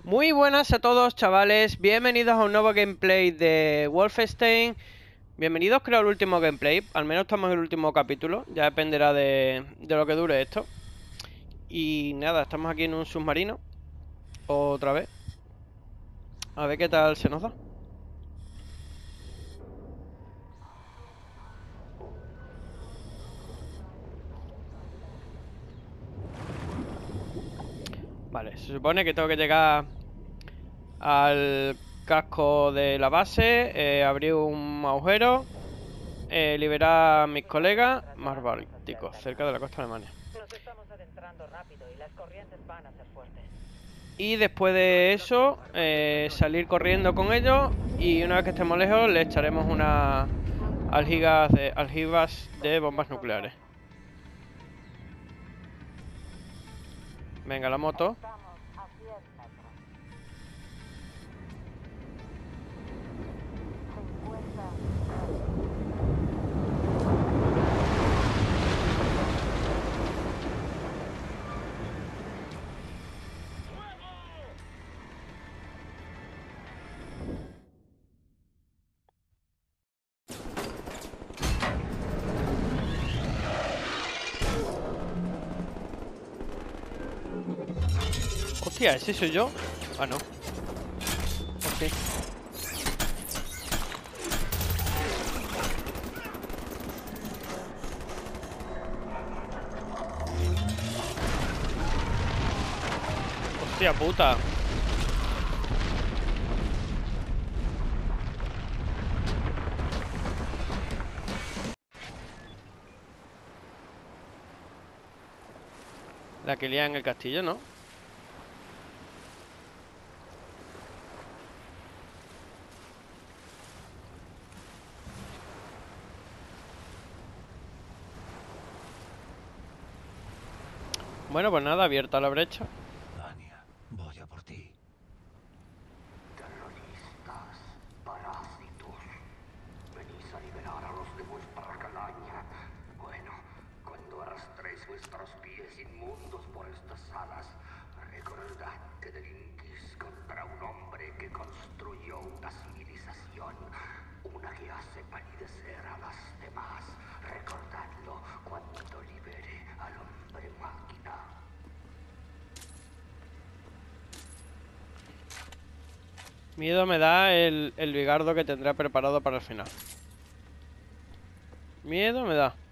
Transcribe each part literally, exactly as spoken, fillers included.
Muy buenas a todos, chavales, bienvenidos a un nuevo gameplay de Wolfenstein. Bienvenidos creo al último gameplay, al menos estamos en el último capítulo. Ya dependerá de, de lo que dure esto. Y nada, estamos aquí en un submarino otra vez. A ver qué tal se nos da. Vale, se supone que tengo que llegar al casco de la base, eh, abrir un agujero, eh, liberar a mis colegas más bálticos cerca de la costa alemana. Nos estamos adentrando rápido y las corrientes van a ser fuertes. Y después de eso, eh, salir corriendo con ellos. Y una vez que estemos lejos, le echaremos unas aljibas de, aljibas de bombas nucleares. Venga, la moto. Estamos a cien metros. cincuenta. Hostia, ¿ese soy yo? Ah, no. Ok. Hostia puta. La que lía en el castillo, ¿no? Bueno, pues nada, abierta la brecha. Anya, voy a por ti. Terroristas, parásitos, venís a liberar a los de vuestra calaña. Bueno, cuando arrastréis vuestros pies inmundos por estas salas, recordad que delinquís contra un hombre que construyó una civilización, una que hace palidecer a las demás. Recordadlo cuando libere al hombre máquina. Miedo me da el, el bigardo que tendrá preparado para el final. Miedo me da.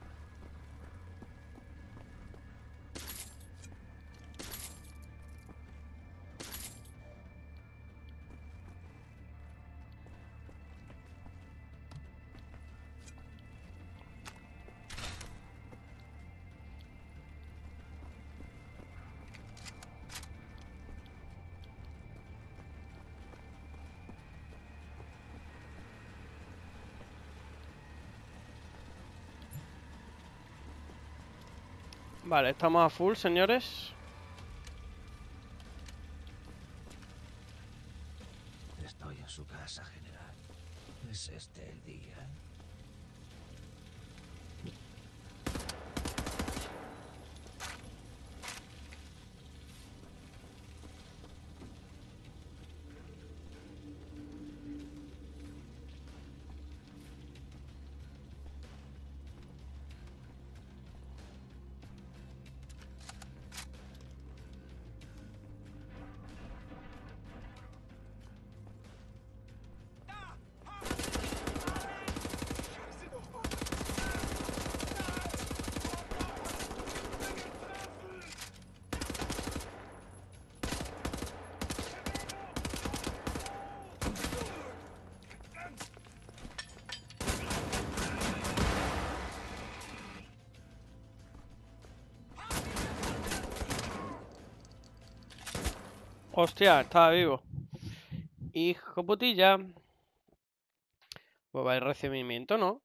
Vale, estamos a full, señores. Estoy en su casa, general. ¿Es este el día? Hostia, estaba vivo. Hijo putilla. Pues va el recibimiento, ¿no?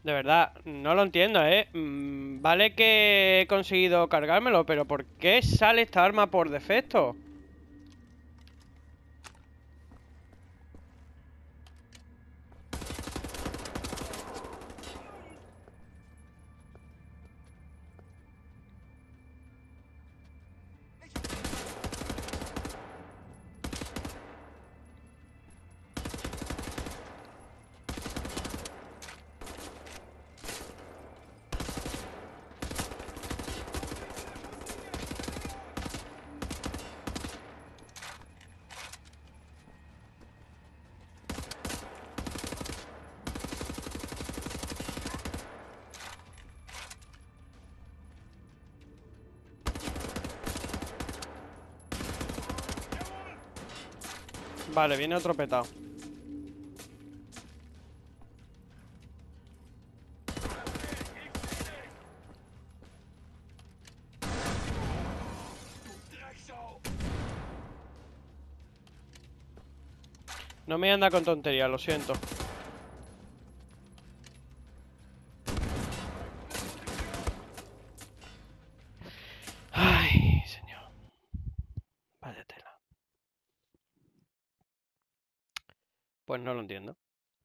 De verdad, no lo entiendo, ¿eh? Mm, vale que he conseguido cargármelo, pero ¿por qué sale esta arma por defecto? Vale, viene otro petado. No me anda con tonterías, lo siento. Ay, señor. Vaya tela. Pues no lo entiendo.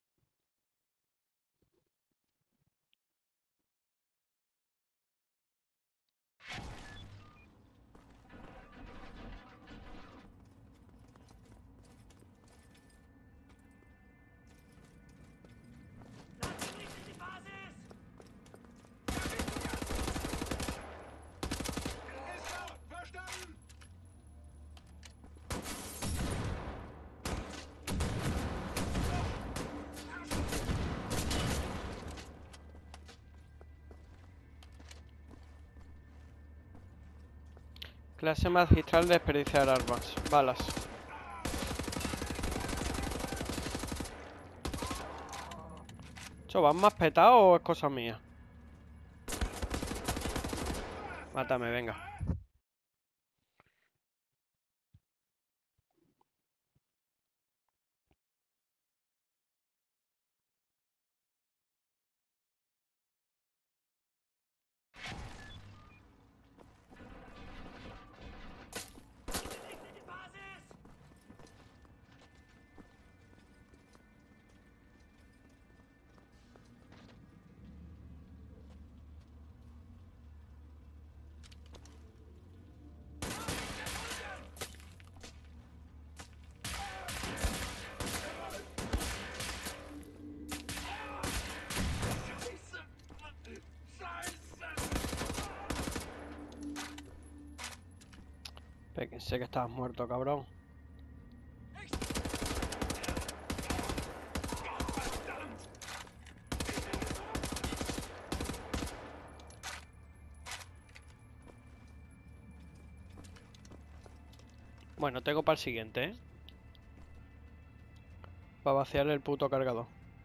Clase magistral de desperdiciar armas. Balas. ¿Eso van más petados o es cosa mía? Mátame, venga. Pensé que estabas muerto, cabrón. Bueno, tengo para el siguiente, ¿eh? Para vaciar el puto cargador.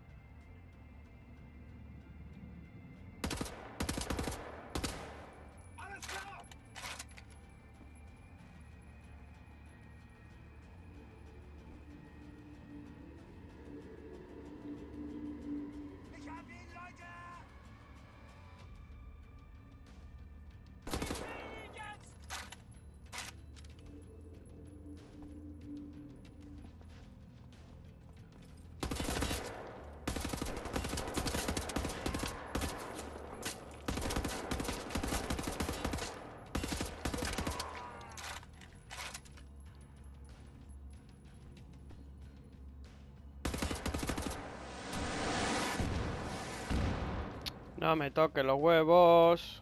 No me toques los huevos.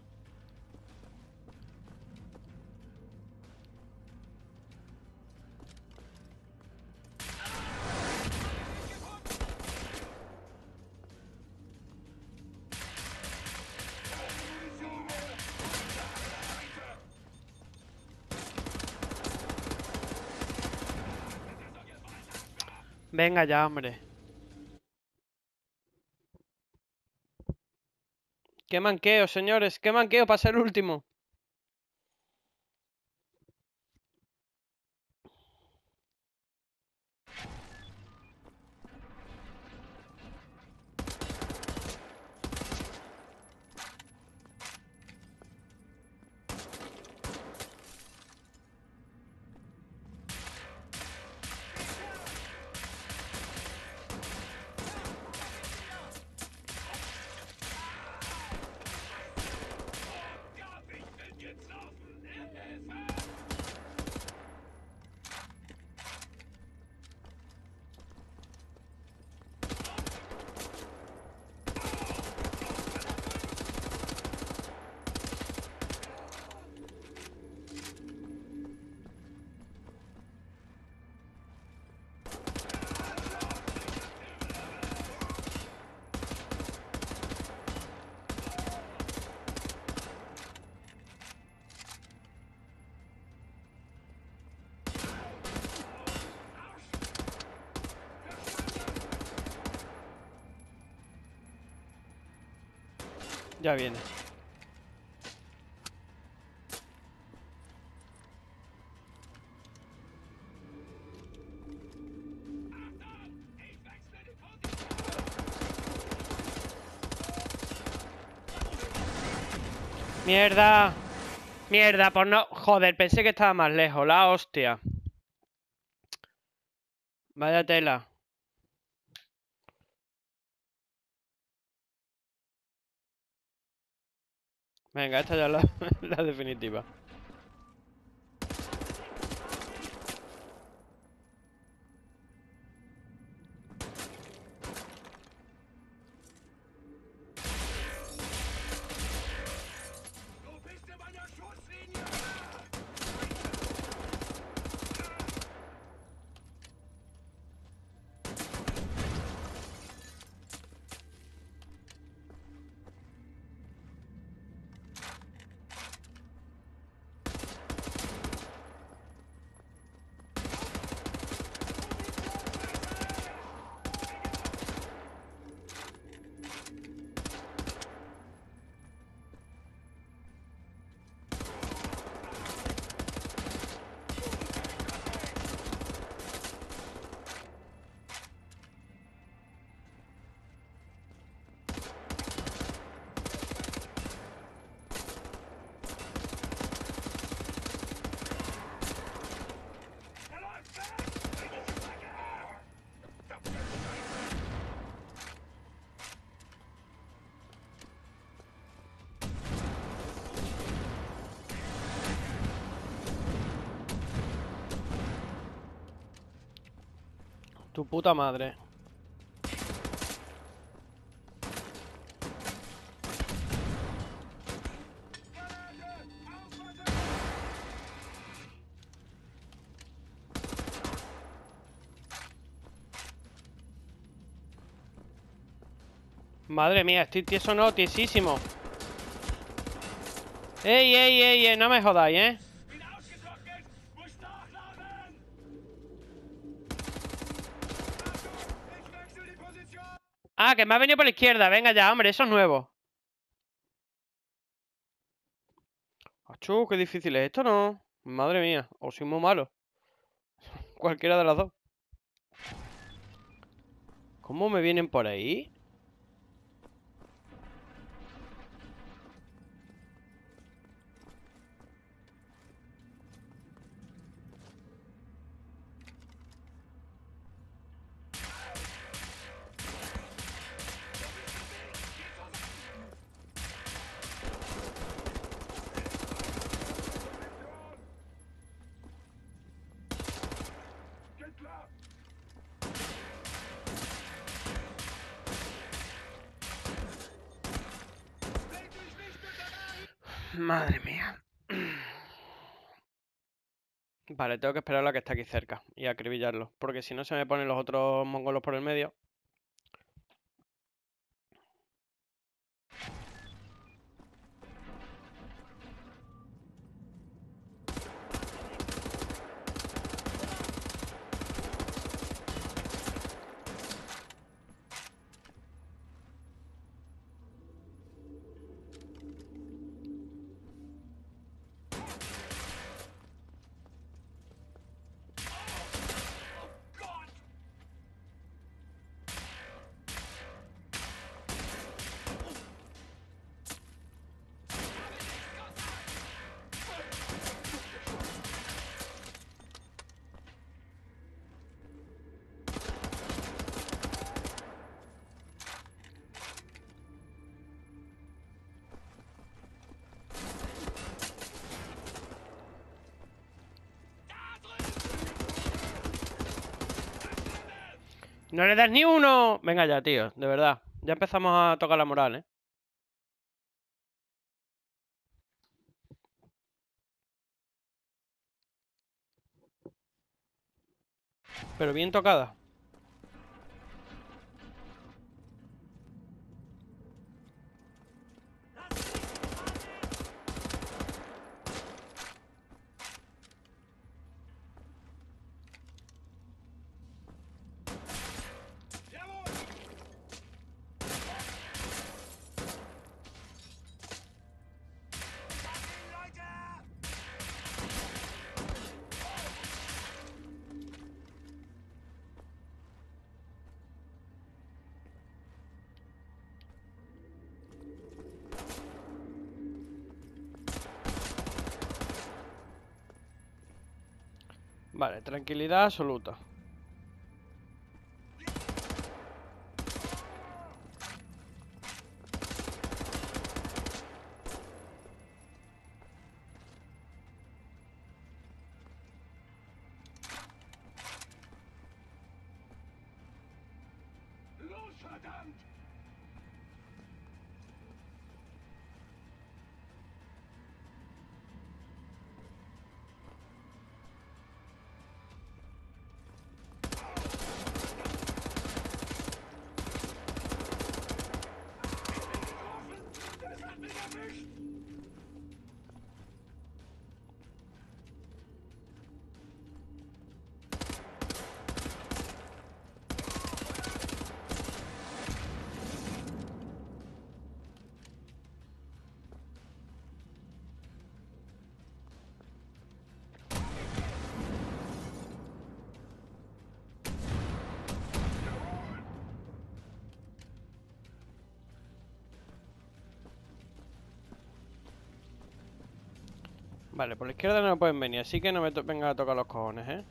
Venga ya, hombre. ¡Qué manqueo, señores! ¡Qué manqueo para ser el último! Ya viene. ¡Mierda! ¡Mierda! Pues no... Joder, pensé que estaba más lejos. La hostia. Vaya tela. Venga, esta ya es la, la definitiva. Tu puta madre. Madre mía, estoy tieso, no, tiesísimo. ¡Ey, ey, ey, ey! No me jodáis, ¿eh? Ah, que me ha venido por la izquierda. Venga ya, hombre, eso es nuevo. Achú, qué difícil es esto, ¿no? Madre mía, o soy muy malo. Cualquiera de las dos. ¿Cómo me vienen por ahí? Madre mía. Vale, tengo que esperar a la que está aquí cerca y acribillarlo. Porque si no se me ponen los otros mongolos por el medio. ¡No le das ni uno! Venga ya, tío, de verdad. Ya empezamos a tocar la moral, ¿eh? Pero bien tocada. Vale, tranquilidad absoluta. Vale, por la izquierda no pueden venir, así que no me vengan a tocar los cojones, ¿eh?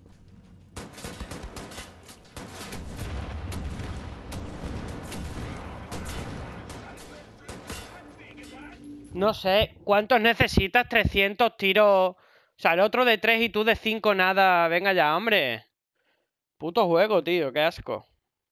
No sé, ¿cuántos necesitas? trescientos tiros. O sea, el otro de tres y tú de cinco nada. Venga ya, hombre. Puto juego, tío, qué asco.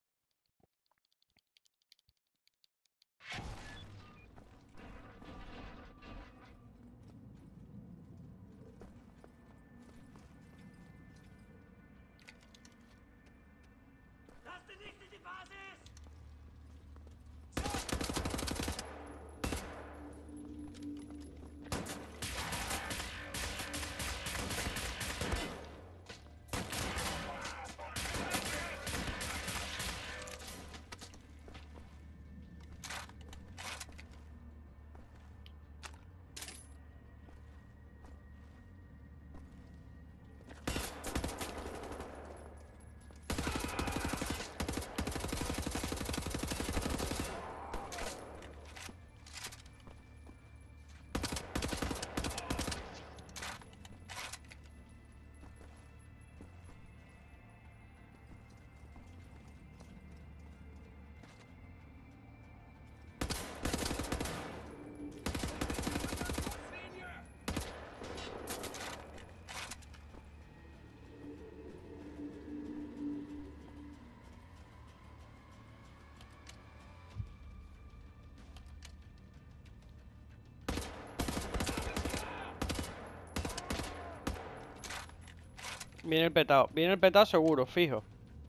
Viene el petado. Viene el petado seguro, fijo.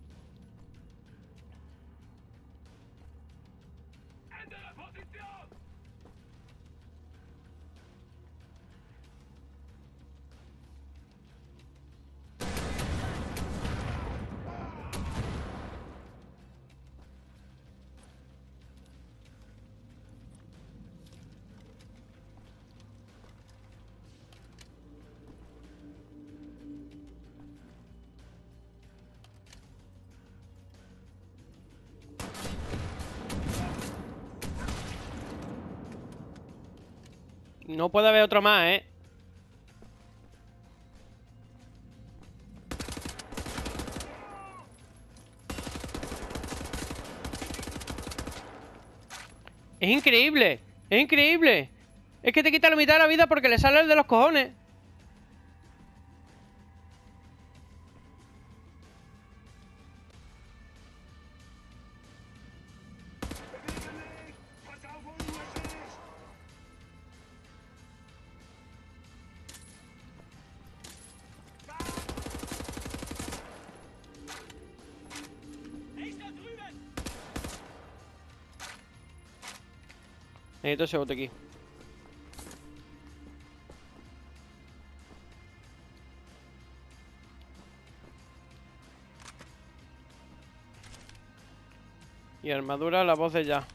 No puede haber otro más, ¿eh? Es increíble. Es increíble. Es que te quita la mitad de la vida porque le sale el de los cojones. Necesito ese bote aquí. Y armadura, la voz de ya.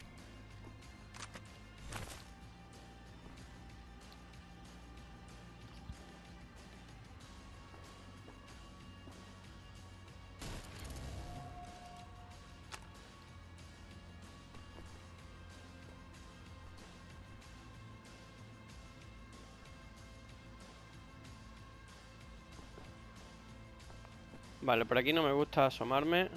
Vale, por aquí no me gusta asomarme.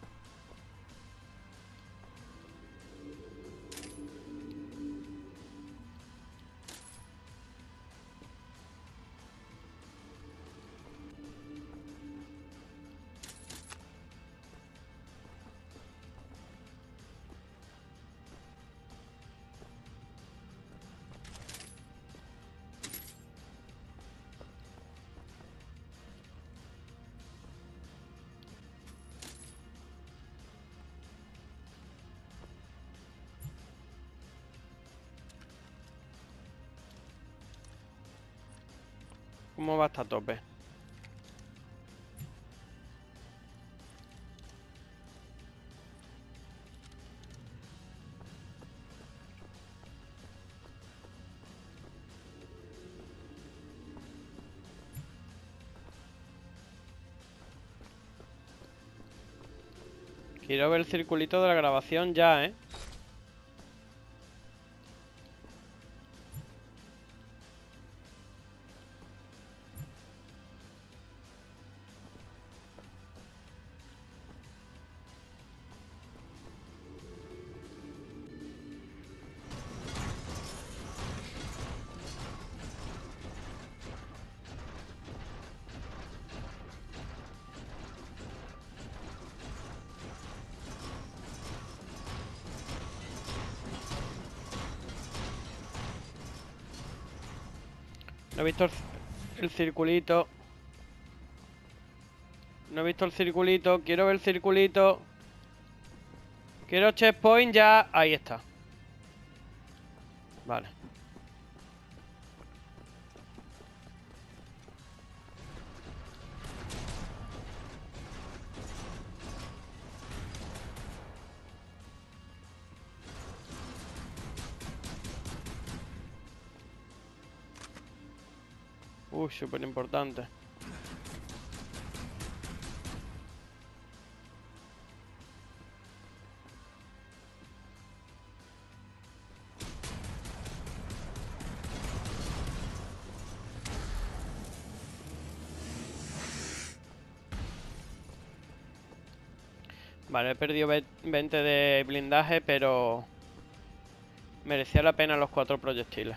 ¿Cómo va hasta a tope? Quiero ver el circulito de la grabación ya, ¿eh? No he visto el, el circulito. No he visto el circulito. Quiero ver el circulito. Quiero checkpoint ya. Ahí está. Vale. Uy, súper importante. Vale, he perdido veinte de blindaje, pero merecía la pena los cuatro proyectiles.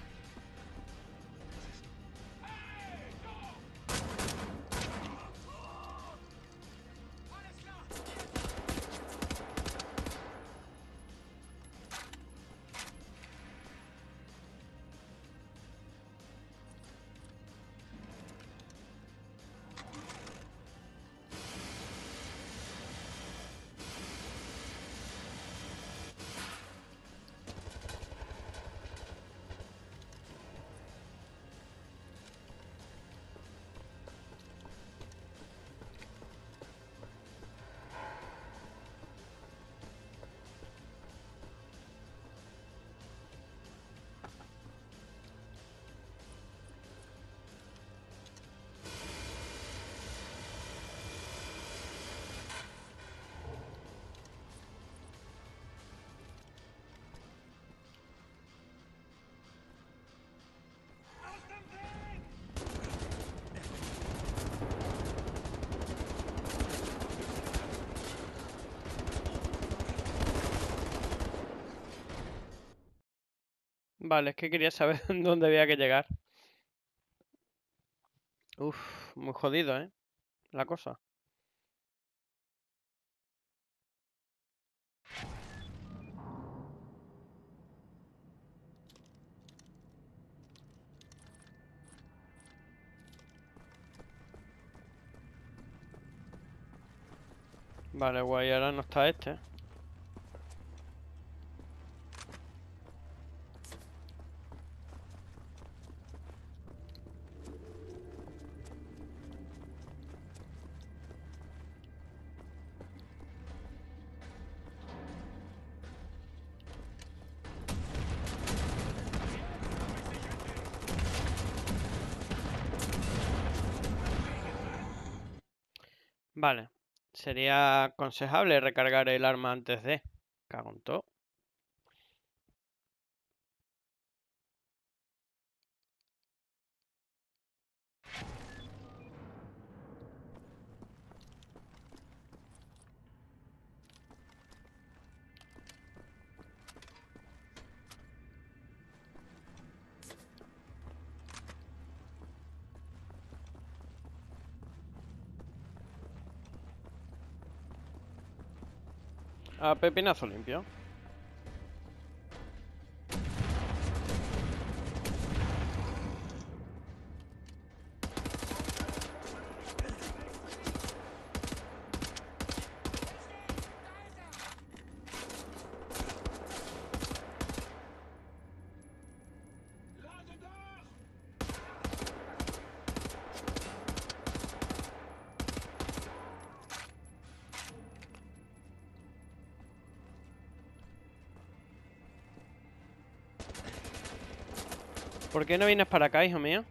Vale, es que quería saber dónde había que llegar. Uf, muy jodido, ¿eh? La cosa. Vale, guay, ahora no está este. Vale. Sería aconsejable recargar el arma antes de... Cago en todo. A pepinazo limpio. ¿Por qué no vienes para acá, hijo mío?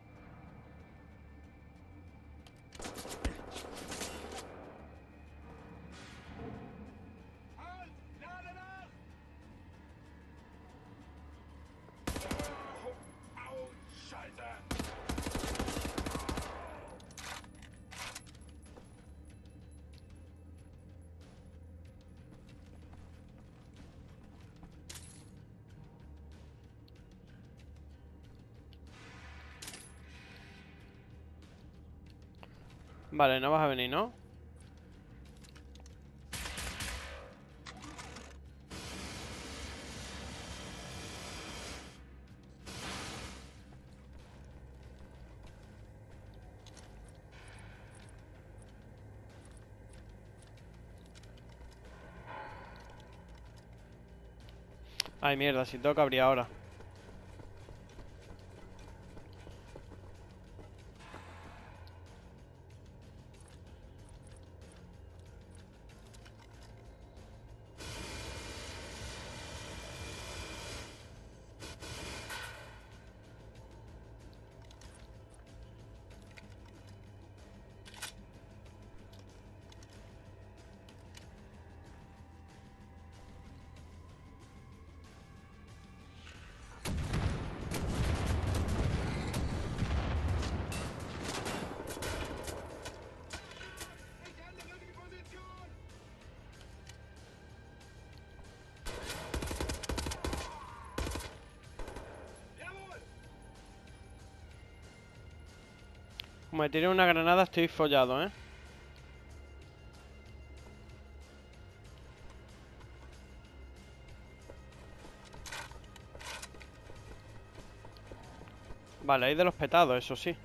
Vale, no vas a venir, ¿no? Ay, mierda, si tengo que abrir ahora. Como me tiré una granada, estoy follado, ¿eh? Vale, hay de los petados, eso sí.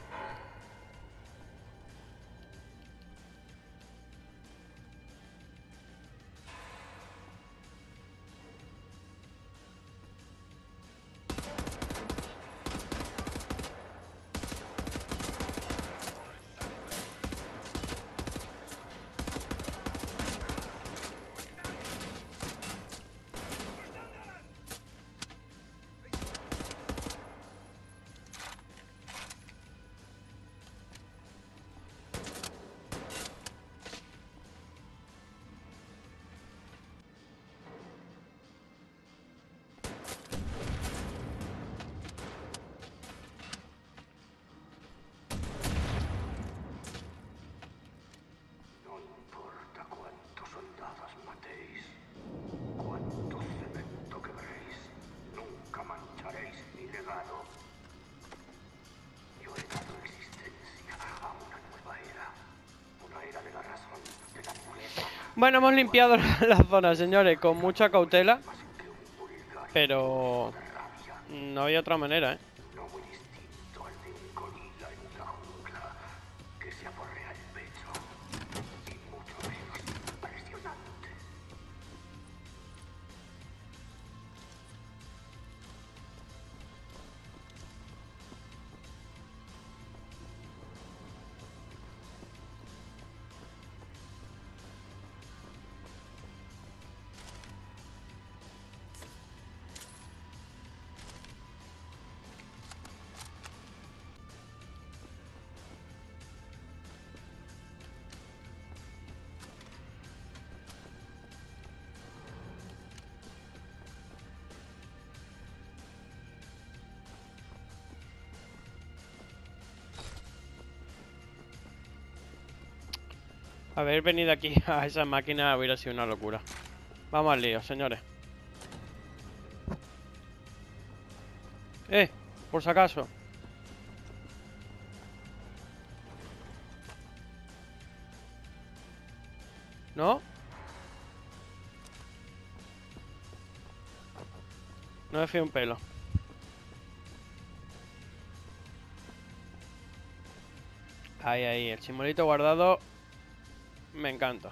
No importa cuántos soldados matéis, cuánto cemento quebréis, nunca mancharéis mi legado. Yo he dado existencia a una nueva era, una era de la razón, de la pureza. Bueno, hemos limpiado la zona, señores, con mucha cautela. Más que un vulgar Pero de rabia, no había otra manera, ¿eh? no muy distinto al de un gorila en una jungla que se aporrea el pecho, y mucho menos impresionante. Haber venido aquí a esa máquina hubiera sido una locura. Vamos al lío, señores. Eh, por si acaso. ¿No? No me fío un pelo. Ahí, ahí, el simbolito guardado. Me encanta.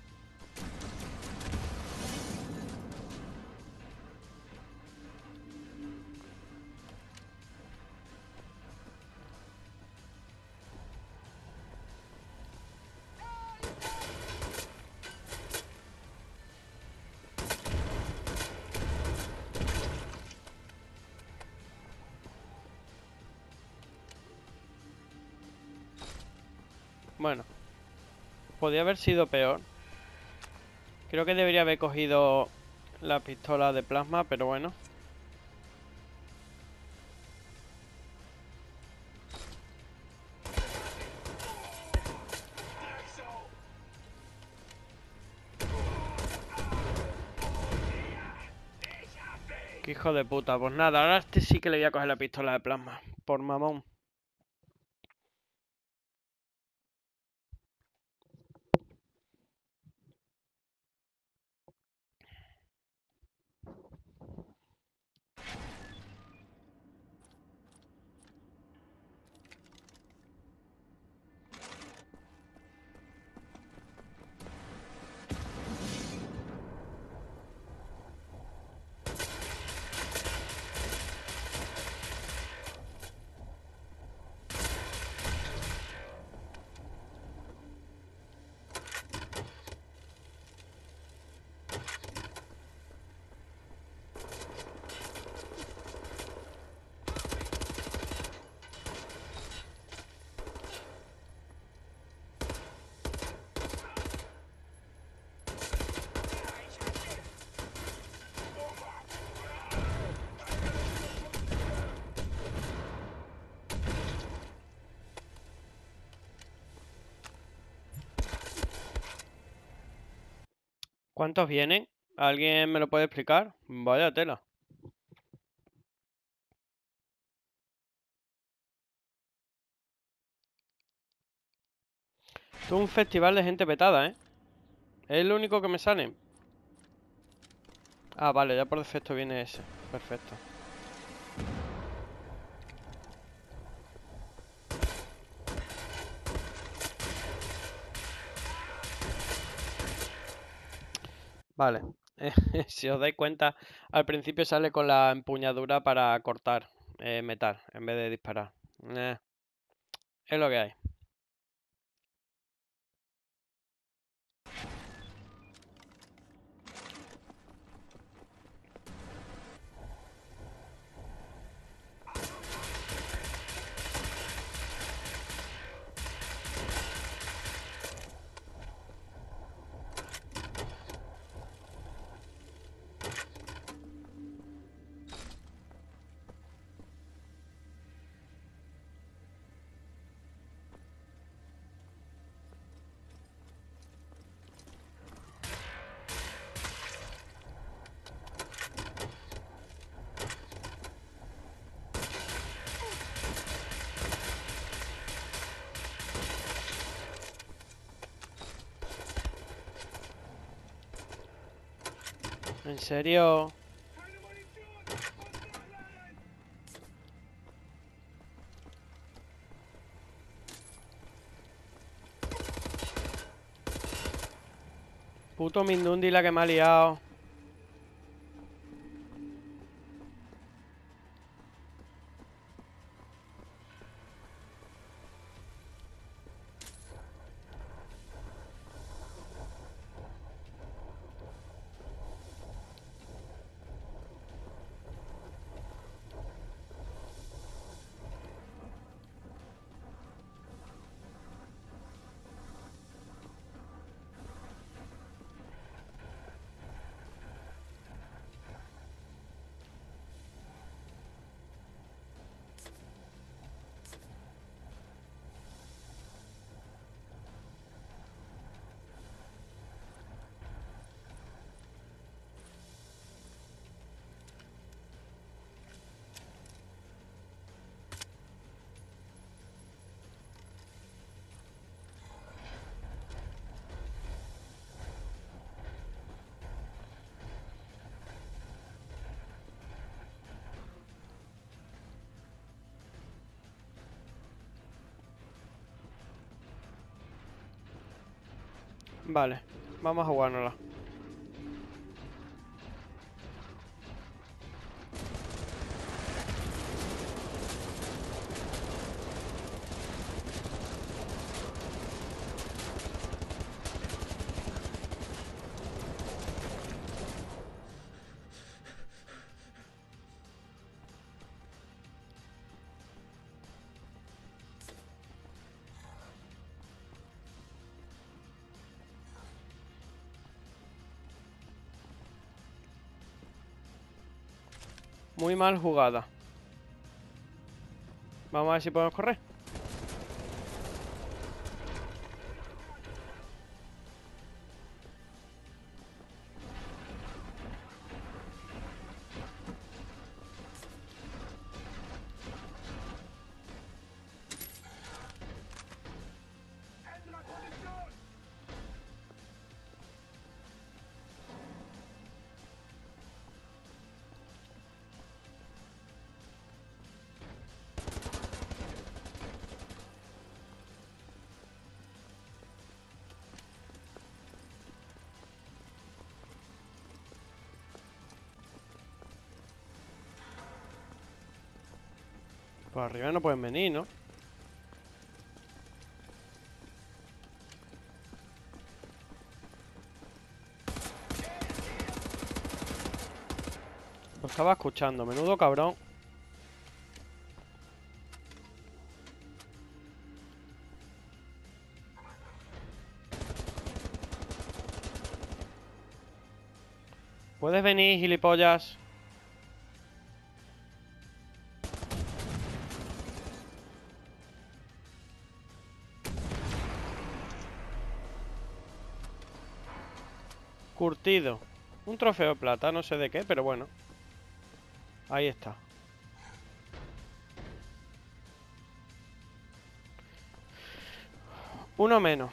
Bueno, podría haber sido peor. Creo que debería haber cogido la pistola de plasma, pero bueno. Qué hijo de puta. Pues nada, ahora este sí que le voy a coger la pistola de plasma. Por mamón. ¿Cuántos vienen? ¿Alguien me lo puede explicar? Vaya tela. Esto es un festival de gente petada, ¿eh? Es lo único que me sale. Ah, vale, ya por defecto viene ese. Perfecto. Vale. Si os dais cuenta, al principio sale con la empuñadura para cortar eh, metal en vez de disparar. Eh, es lo que hay. ¿En serio? Puto Mindundi la que me ha liado. Vale, vamos a jugárnosla. Muy mal jugada. Vamos a ver si podemos correr. Por arriba no pueden venir, ¿no? Lo estaba escuchando, menudo cabrón. ¿Puedes venir, gilipollas? Curtido. Un trofeo de plata, no sé de qué, pero bueno. Ahí está. Uno menos.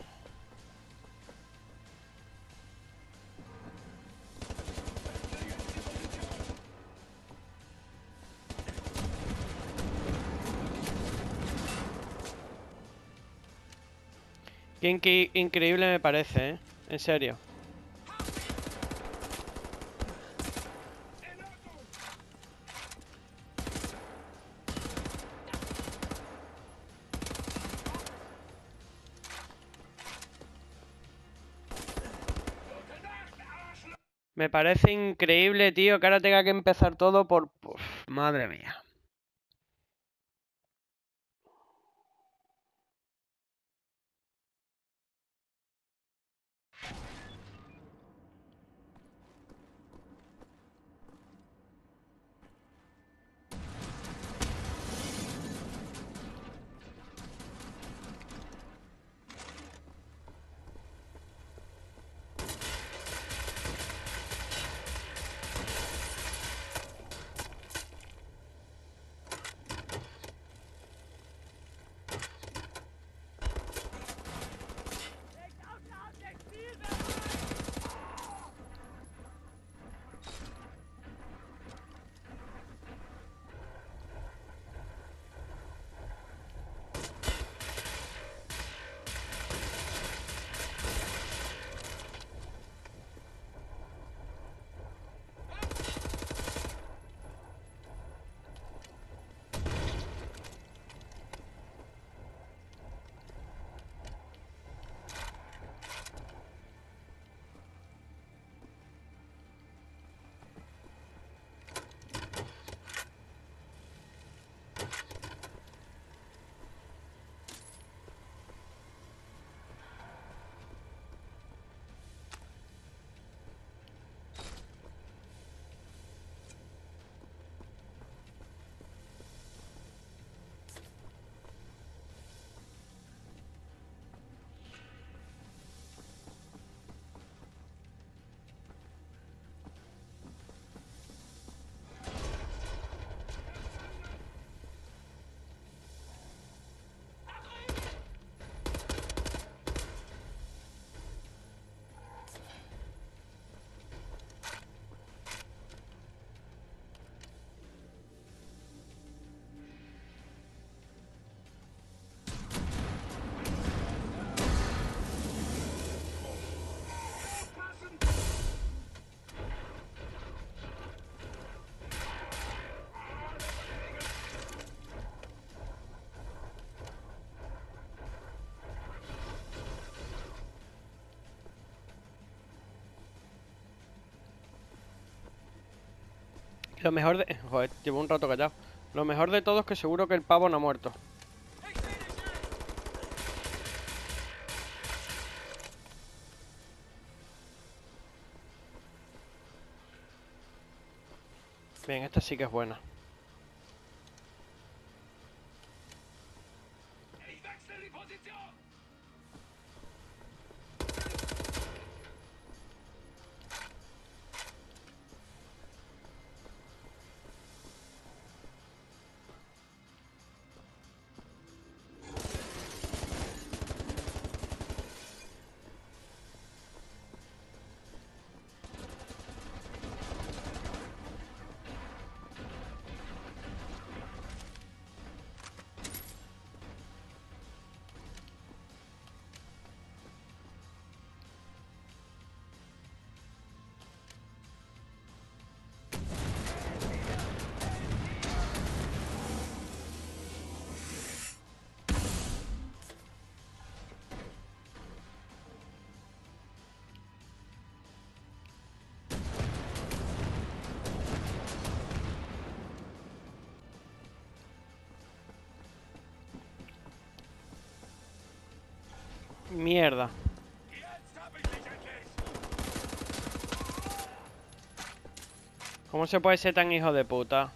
Qué inqui- increíble me parece, ¿eh? En serio. Me parece increíble, tío, que ahora tenga que empezar todo por... Uf, madre mía. Lo mejor de... Joder, llevo un rato callado. Lo mejor de todo es que seguro que el pavo no ha muerto. Bien, esta sí que es buena. Mierda. ¿Cómo se puede ser tan hijo de puta?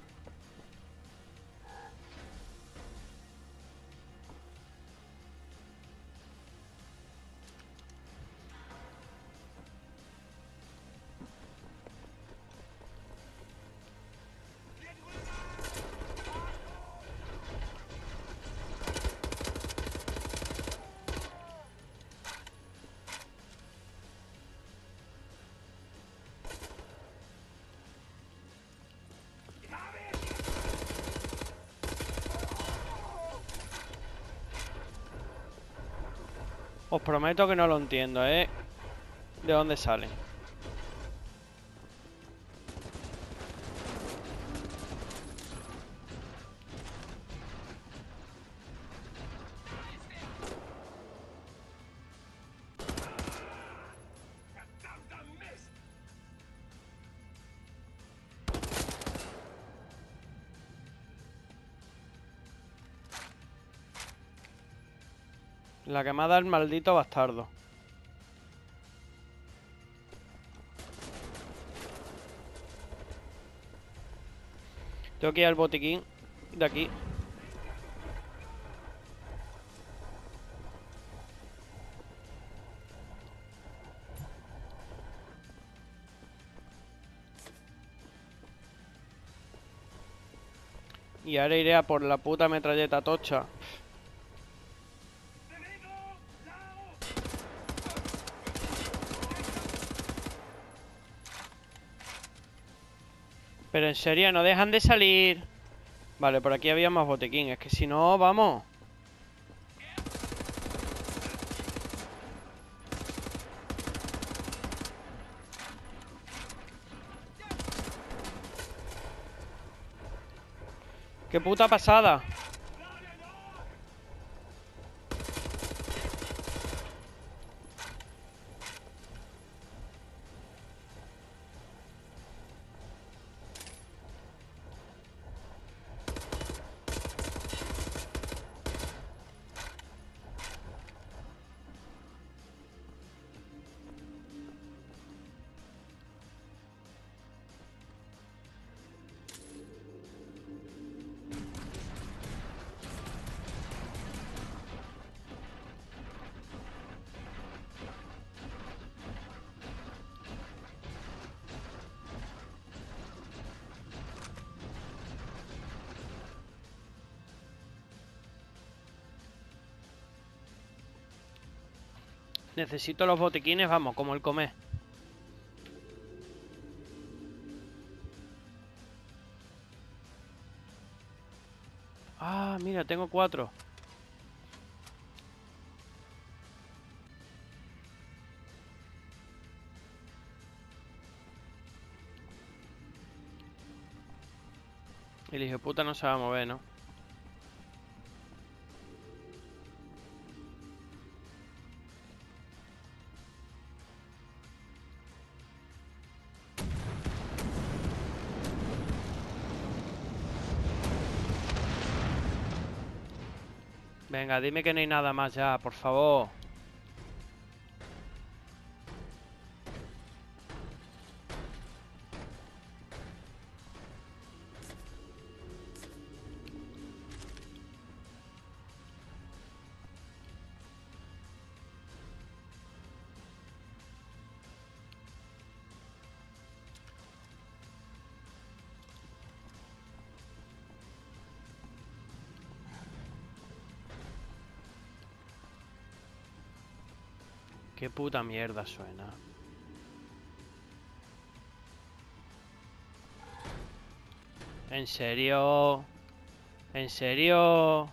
Os prometo que no lo entiendo, ¿eh? ¿De dónde salen? La que me ha dado el maldito bastardo. Tengo que ir al botiquín de aquí. Y ahora iré a por la puta metralleta tocha. Pero en serio, no dejan de salir. Vale, por aquí había más botiquín. Es que si no, vamos. ¡Qué puta pasada! Necesito los botiquines, vamos, como el comer. Ah, mira, tengo cuatro. El hijo de puta no se va a mover, ¿no? Venga, dime que no hay nada más ya, por favor. Qué puta mierda suena. ¿En serio? ¿En serio?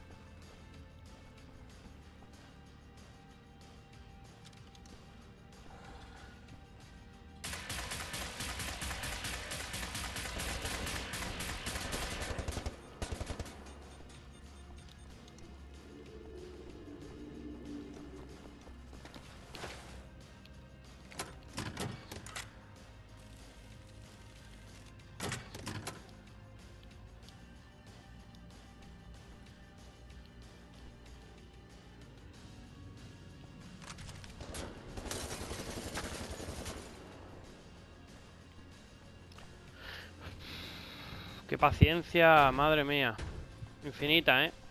Qué paciencia, madre mía. Infinita, ¿eh?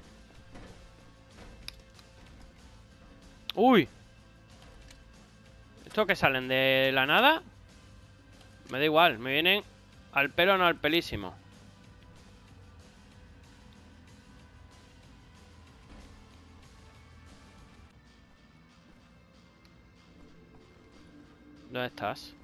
¡Uy! ¿Estos que salen de la nada? Me da igual, me vienen al pelo, no al pelísimo. ¿Dónde estás?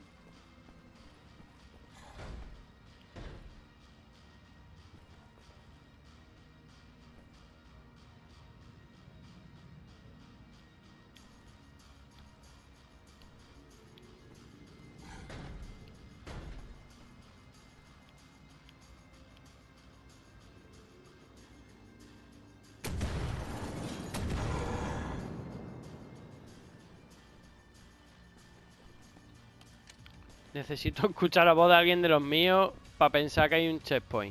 Necesito escuchar la voz de alguien de los míos para pensar que hay un checkpoint.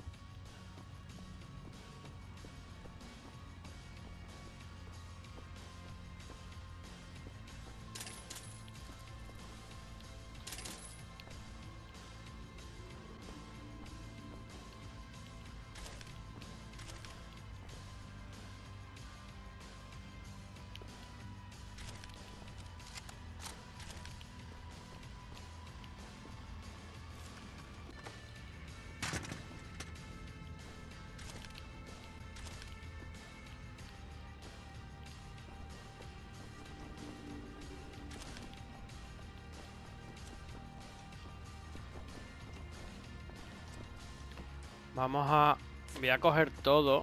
Vamos a... Voy a coger todo.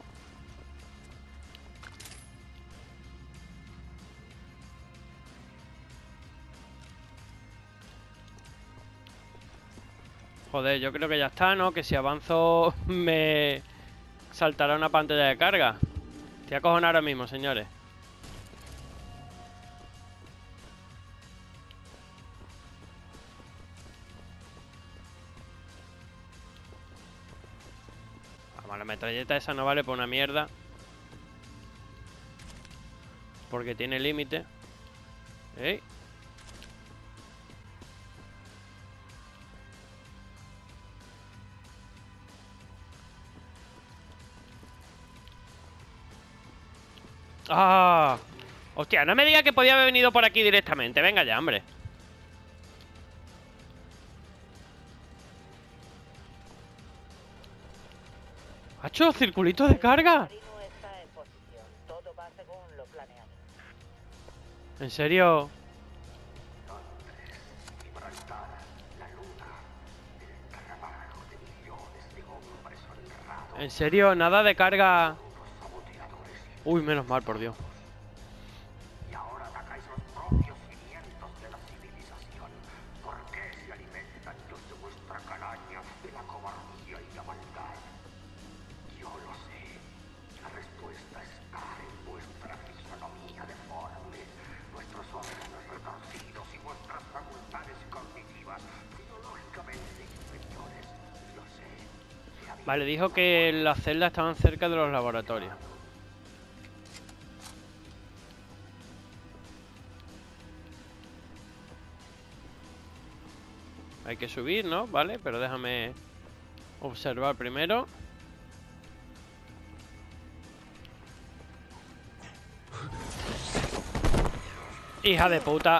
Joder, yo creo que ya está, ¿no? Que si avanzo me saltará una pantalla de carga. Estoy acojonado ahora mismo, señores. Vamos, la metralleta esa no vale por una mierda. Porque tiene límite. ¿Eh? ¡Ah! Hostia, no me diga que podía haber venido por aquí directamente. Venga ya, hombre. ¿Ha hecho circulitos de carga? Primo está en posición. Todo va según lo planeado. ¿En serio? Gibraltar, la luna, el trabajo de millones de hombres honrados, ¿En serio? Nada de carga. los saboteadores Uy, menos mal, por Dios. y ahora atacáis los propios cimientos de la civilización. ¿Por qué se alimentan los de vuestra calaña de la cobardía y la maldad? Yo lo sé. La respuesta está en vuestra fisonomía deforme, vuestros órganos retorcidos y vuestras facultades cognitivas biológicamente inferiores. Lo sé. Se había Vale, dijo que las celdas estaban cerca de los laboratorios. Hay que subir, ¿no? Vale, pero déjame observar primero. ¡Hija de puta!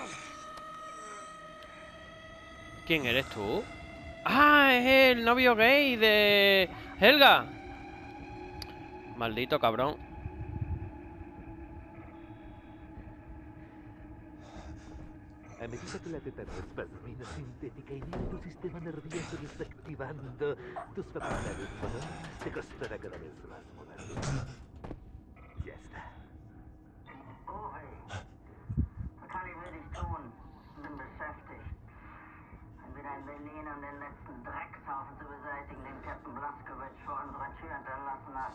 ¿Quién eres tú? ¡Ah! Es el novio gay de Helga. Maldito cabrón. A medida que la tetanespasmina sintética inhibe tu sistema nervioso desactivando tus facultades motoras, te costará cada vez más moverlo. Ya está. Oh, hey. Was kann ich wirklich tun? Bin beschäftigt. Wieder in Berlin, um den letzten Dreckshaufen zu beseitigen, den Captain Blaskowitz vor unserer Tür hinterlassen hat.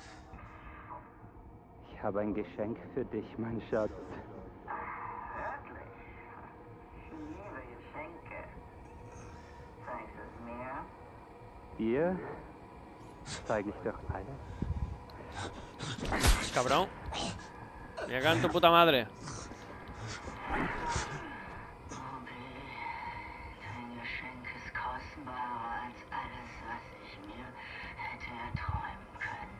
Ich habe ein Geschenk für dich, mein Schatz. Wirklich? Ich liebe Geschenke. Zeigst du es mir? Dir zeige ich doch alles. Cabrón. Me cago en tu puta madre. Dein Geschenk ist kostbarer als alles, was ich mir hätte erträumen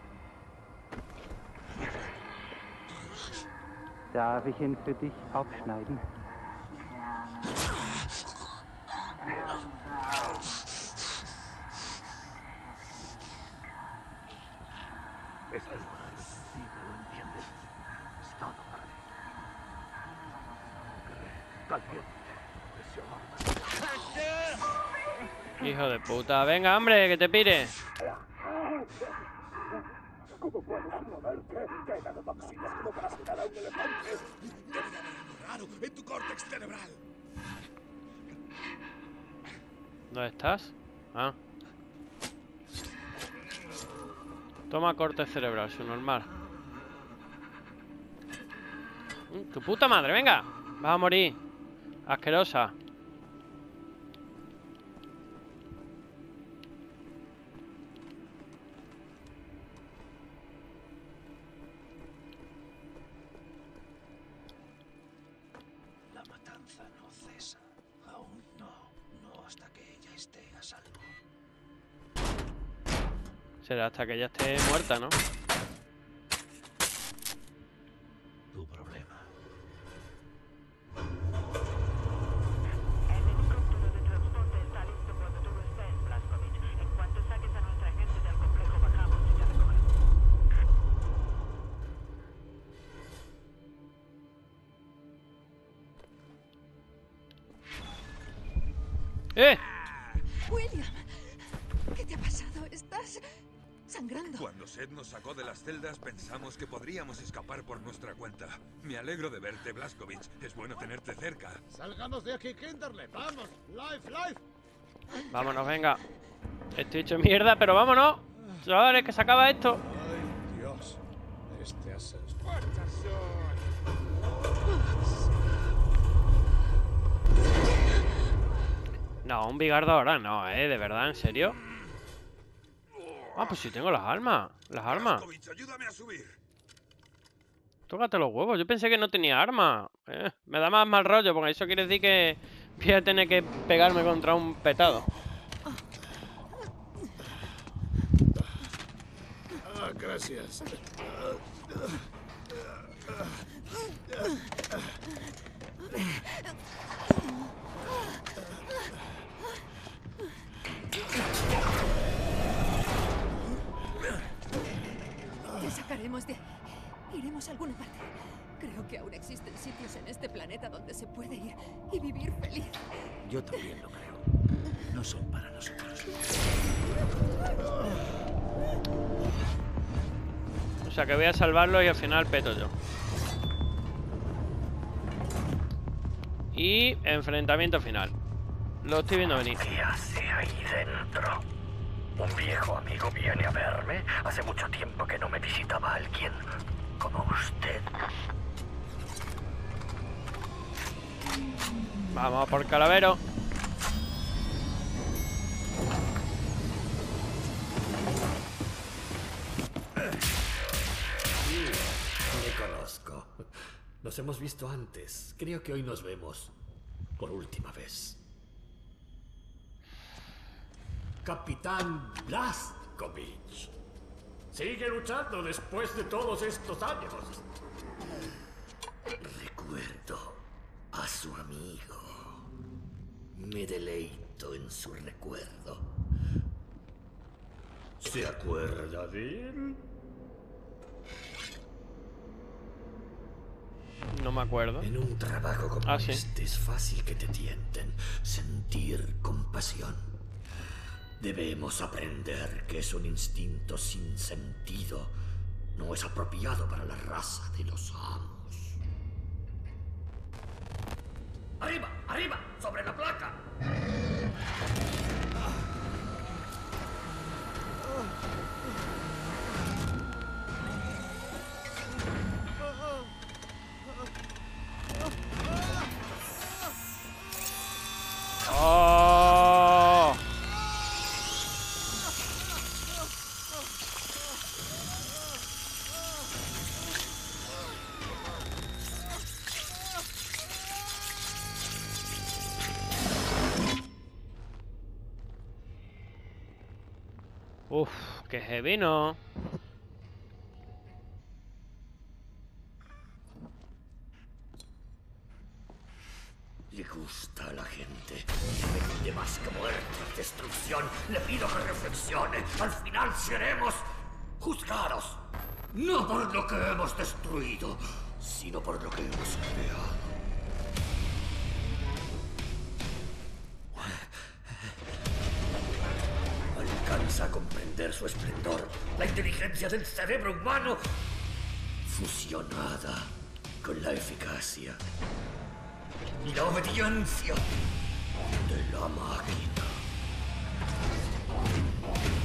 können. Darf ich ihn für dich aufschneiden? Gerne. Es ist sí, lo entiendes. Es todo para ti. Caliente, Hijo de puta. Venga, hombre, que te pire. ¿Cómo puedes moverte? ¿Qué edad de toxinas como para aspirar a un elefante? Debe de haber algo raro en tu córtex cerebral. ¿Dónde estás? Ah. Toma corte cerebral, su normal. Mm, tu puta madre, venga. Vas a morir. Asquerosa. La matanza no cesa. Aún no. No hasta que ella esté a salvo. Será hasta que ella esté muerta, ¿no? Tu problema. El helicóptero de transporte está listo cuando tú lo estés, Blaskowitz. En cuanto saques a nuestra gente del complejo, bajamos y te recogemos. ¡Eh! William, ¿qué te ha pasado? ¿Estás sangrando? Cuando Seth nos sacó de las celdas, pensamos que podríamos escapar por nuestra cuenta. Me alegro de verte, Blaskowitz. Es bueno tenerte cerca. Salgamos de aquí, Kinderle. Vamos. Life, life. Vámonos, venga. Estoy hecho mierda, pero vámonos. Chavales, que se acaba esto. Ay, Dios. Este asesino. No, un bigardo ahora no, ¿eh? De verdad, ¿en serio? Ah, pues sí tengo las armas. Las armas. Blaskowitz, ayúdame a subir. Tócate los huevos. Yo pensé que no tenía armas. Eh, me da más mal rollo, porque eso quiere decir que voy a tener que pegarme contra un petado. Ah, gracias. Te sacaremos de ahí. Iremos a alguna parte. Creo que aún existen sitios en este planeta donde se puede ir y vivir feliz. Yo también lo creo. No son para nosotros. O sea que voy a salvarlo y al final peto yo. Y enfrentamiento final. Lo estoy viendo venir. ¿Qué hace ahí dentro? Un viejo amigo viene a verme. Hace mucho tiempo que no me visitaba alguien como usted. Vamos por Calavero. Me conozco. Nos hemos visto antes. Creo que hoy nos vemos por última vez. Capitán Blazkowicz. Sigue luchando después de todos estos años. Recuerdo a su amigo. Me deleito en su recuerdo. ¿Se acuerda de él? No me acuerdo. En un trabajo como Ah, sí. este es fácil que te tienten sentir compasión. Debemos aprender que es un instinto sin sentido. No es apropiado para la raza de los amos. ¡Arriba! ¡Arriba! ¡Sobre la placa! ¡Oh! Uf, qué heavy, ¿no? Le gusta a la gente. Le pide más que muerte y destrucción. Le pido que reflexione. Al final seremos juzgados. No por lo que hemos destruido, sino por lo que hemos creado. Alcanza a comprender su esplendor. La inteligencia del cerebro humano fusionada con la eficacia y la obediencia de la máquina.